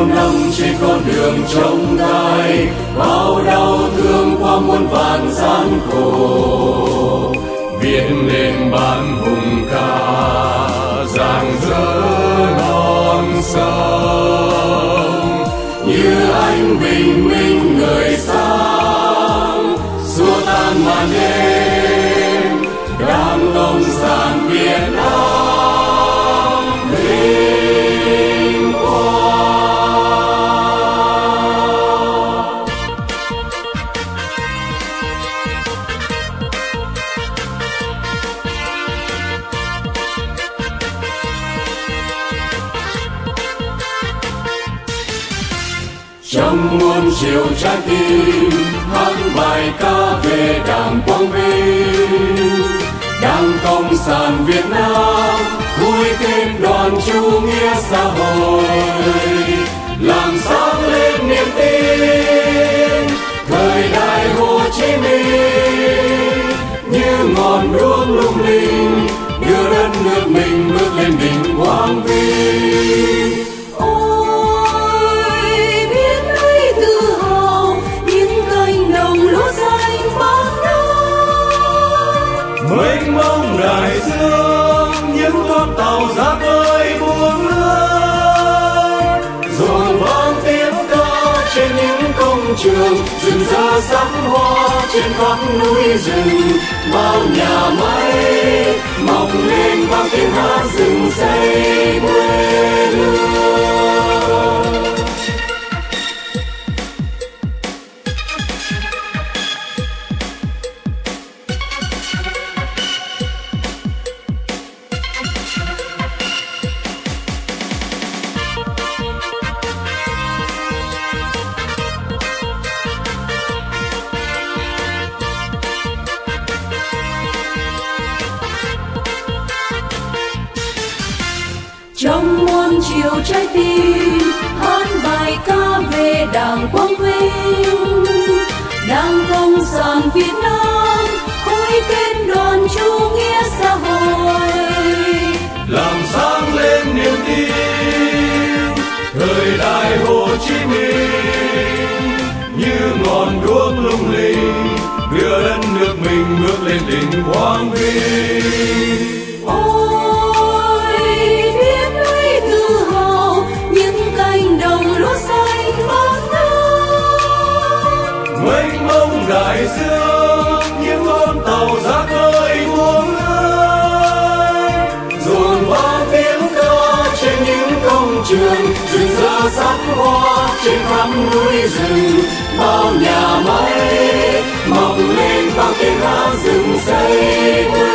năm trên con đường trông gai, bao đau thương qua muôn vàn gian khổ, viết lên bản hùng ca rạng rỡ non sông. Như ánh bình minh người sáng, xua tan màn đêm, Đảng Cộng sản Việt Nam vinh quang. Trong muôn chiều trái tim hát bài ca về Đảng quang vinh, Đảng Cộng sản Việt Nam vui thêm đoàn chủ nghĩa xã hội, làm sáng lên niềm tin thời đại Hồ Chí Minh, như ngọn đuốc lung linh đưa đất nước mình bước lên đỉnh quang vinh. Mênh mông đại dương, những con tàu ra khơi buông lưới, dồn vang tiếng ca trên những công trường, rừng rỡ sắc hoa trên khắp núi rừng. Bao nhà máy mọc lên vang tiếng hát rừng xây quê hương. Trong muôn chiều trái tim hát bài ca về Đảng quang vinh, Đảng Cộng sản Việt Nam khối kết đoàn chủ nghĩa xã hội, làm sáng lên niềm tin thời đại Hồ Chí Minh, như ngọn đuốc lung linh đưa đất nước mình bước lên đỉnh quang vinh. Mênh mông đại dương, những con tàu ra khơi buông lưới, dồn vang tiếng ca trên những công trường, rực rỡ sắc hoa trên khắp núi rừng. Bao nhà máy mọc lên vang tiếng hát rừng xây quê